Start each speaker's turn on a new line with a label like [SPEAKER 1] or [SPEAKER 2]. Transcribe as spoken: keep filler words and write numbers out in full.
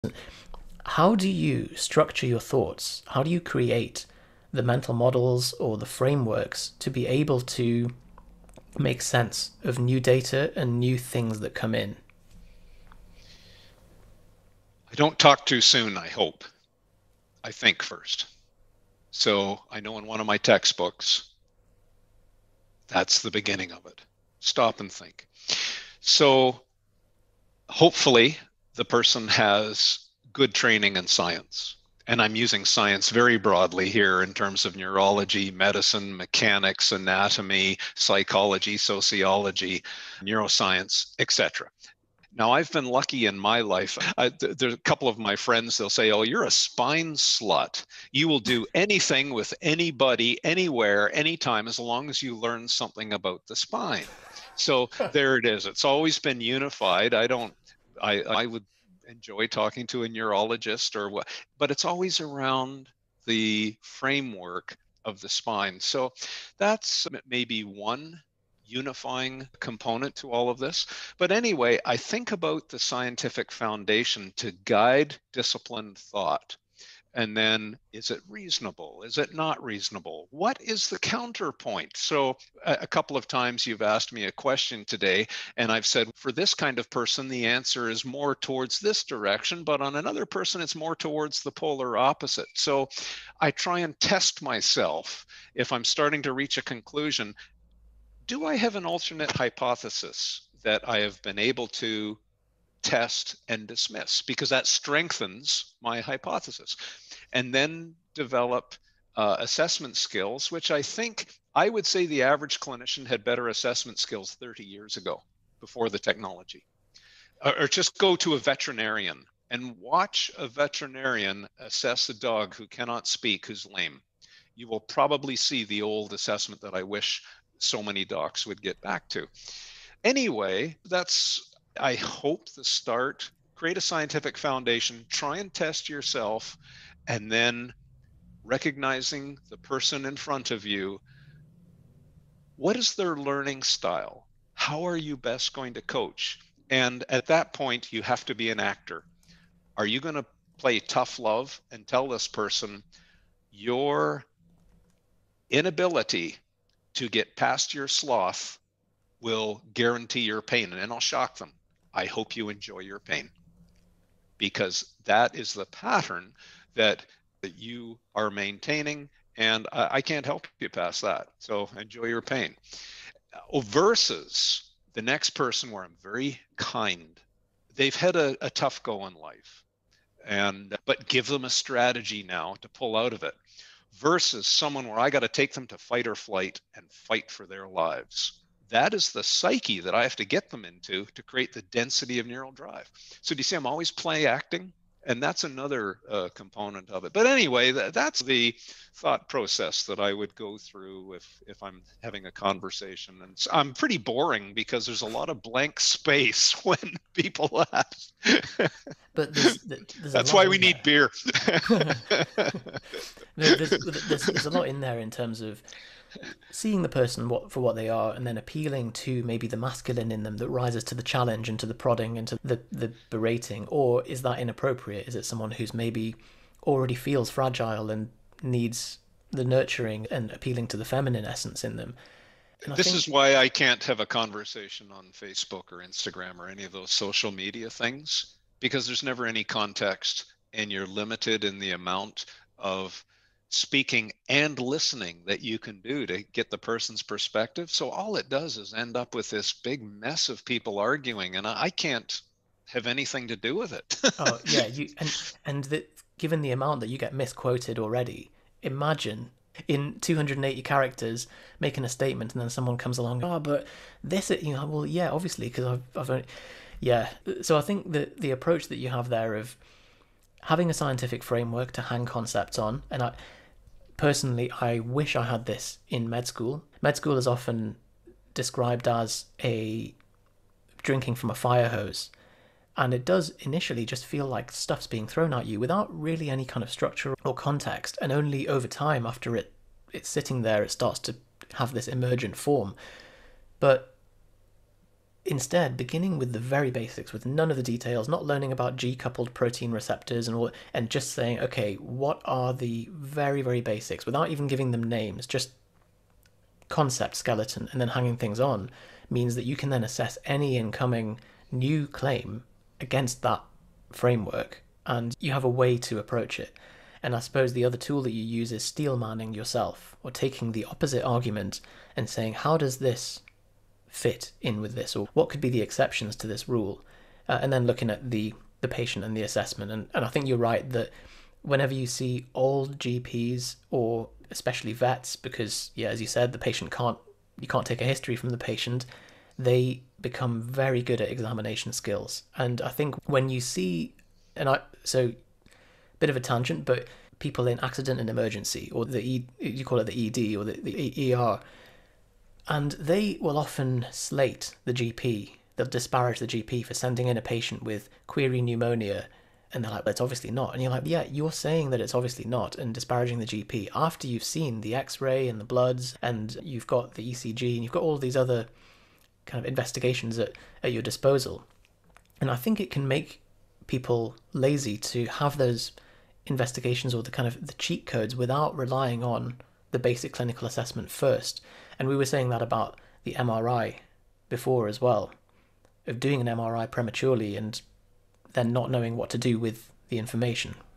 [SPEAKER 1] How do you structure your thoughts? How do you create the mental models or the frameworks to be able to make sense of new data and new things that come in?
[SPEAKER 2] I don't talk too soon, I hope. I think first. So I know in one of my textbooks, that's the beginning of it. Stop and think. So hopefully the person has good training in science. And I'm using science very broadly here in terms of neurology, medicine, mechanics, anatomy, psychology, sociology, neuroscience, et cetera. Now, I've been lucky in my life. I, th- there's a couple of my friends, they'll say, oh, you're a spine slut. You will do anything with anybody, anywhere, anytime, as long as you learn something about the spine. So there it is. It's always been unified. I don't, I, I would enjoy talking to a neurologist or what, but it's always around the framework of the spine. So that's maybe one unifying component to all of this. But anyway, I think about the scientific foundation to guide disciplined thought. And then, is it reasonable? Is it not reasonable? What is the counterpoint? So, a, a couple of times you've asked me a question today, and I've said, for this kind of person, the answer is more towards this direction, but on another person, it's more towards the polar opposite. So, I try and test myself if I'm starting to reach a conclusion. Do I have an alternate hypothesis that I have been able to test and dismiss? Because that strengthens my hypothesis. And then develop uh, assessment skills, which I think I would say the average clinician had better assessment skills thirty years ago before the technology. Or, or just go to a veterinarian and watch a veterinarian assess a dog who cannot speak, who's lame. You will probably see the old assessment that I wish so many docs would get back to. Anyway, that's, I hope, the start. Create a scientific foundation, try and test yourself, and then recognizing the person in front of you. What is their learning style? How are you best going to coach? And at that point, you have to be an actor. Are you going to play tough love and tell this person your inability to get past your sloth will guarantee your pain? And then I'll shock them. I hope you enjoy your pain, because that is the pattern that, that you are maintaining, and I, I can't help you past that. So enjoy your pain. Versus the next person where I'm very kind. They've had a, a tough go in life, and but give them a strategy now to pull out of it. Versus someone where I got to take them to fight or flight and fight for their lives. That is the psyche that I have to get them into to create the density of neural drive. So do you see I'm always play acting? And that's another uh, component of it. But anyway, th- that's the thought process that I would go through if, if I'm having a conversation. And I'm pretty boring because there's a lot of blank space when people ask.
[SPEAKER 1] But there's there's a
[SPEAKER 2] That's
[SPEAKER 1] lot
[SPEAKER 2] why we
[SPEAKER 1] in
[SPEAKER 2] need
[SPEAKER 1] there.
[SPEAKER 2] beer.
[SPEAKER 1] there's, there's there's a lot in there in terms of seeing the person what for what they are, and then appealing to maybe the masculine in them that rises to the challenge and to the prodding and to the the berating. Or is that inappropriate? Is it someone who's maybe already feels fragile and needs the nurturing and appealing to the feminine essence in them? And I
[SPEAKER 2] This
[SPEAKER 1] think,
[SPEAKER 2] is why I can't have a conversation on Facebook or Instagram or any of those social media things, because there's never any context, and you're limited in the amount of speaking and listening that you can do to get the person's perspective. So all it does is end up with this big mess of people arguing, and I can't have anything to do with it.
[SPEAKER 1] oh yeah, you and and that given the amount that you get misquoted already, imagine in two hundred eighty characters making a statement and then someone comes along, oh, but this, you know, well, yeah, obviously, because I've, I've only, yeah. So I think that the approach that you have there of having a scientific framework to hang concepts on, and I personally, I wish I had this in med school. Med school is often described as a drinking from a fire hose. And it does initially just feel like stuff's being thrown at you without really any kind of structure or context. And only over time, after it it's sitting there, it starts to have this emergent form. But instead beginning with the very basics, with none of the details, not learning about G-coupled protein receptors and all, and just saying, okay, what are the very, very basics, without even giving them names, just concept, skeleton, and then hanging things on, means that you can then assess any incoming new claim against that framework, and you have a way to approach it. And I suppose the other tool that you use is steel manning yourself, or taking the opposite argument and saying, how does this fit in with this, or what could be the exceptions to this rule, uh, and then looking at the the patient and the assessment. And, and I think you're right that whenever you see old G Ps, or especially vets, because yeah, as you said, the patient can't you can't take a history from the patient, they become very good at examination skills. And I think when you see, and I so bit of a tangent, but people in accident and emergency, or the E, you call it the E D or the, the E R, and they will often slate the G P. They'll disparage the G P for sending in a patient with query pneumonia, and they're like, well, it's obviously not. And you're like, yeah, you're saying that it's obviously not, and disparaging the G P after you've seen the X-ray and the bloods, and you've got the E C G, and you've got all these other kind of investigations at, at your disposal. And I think it can make people lazy to have those investigations, or the kind of the cheat codes, without relying on the basic clinical assessment first. And we were saying that about the M R I before as well, of doing an M R I prematurely and then not knowing what to do with the information.